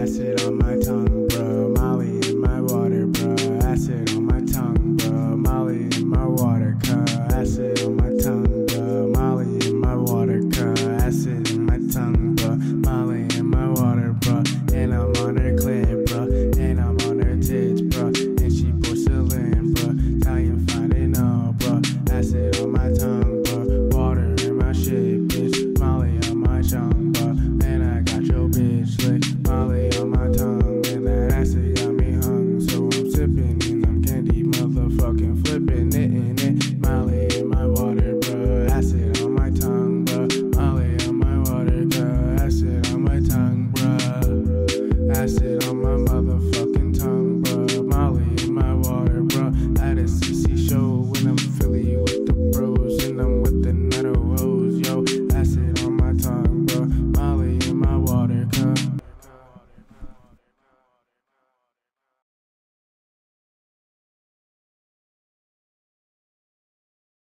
Acid on my tongue, bro. Molly in my water, bro. Acid on my tongue, bro. Molly in my water, acid on my tongue, bro. Molly in my water, acid in my tongue, bro. Molly in my water, bro. And I'm on her clit, bro. And I'm on her tits, bro. And she porcelain, bro. Italian fine and all, bro. Acid on my tongue, bro. Water in my shit, bitch. Molly on my tongue, bro. And I got your bitch licked. Molly on my tongue, and that acid got me hung. So I'm sipping in them candy, motherfucking flipping it in it. Molly in my water, bro. Acid on my tongue, bro. Molly on my water, acid on my tongue, bro. Acid on my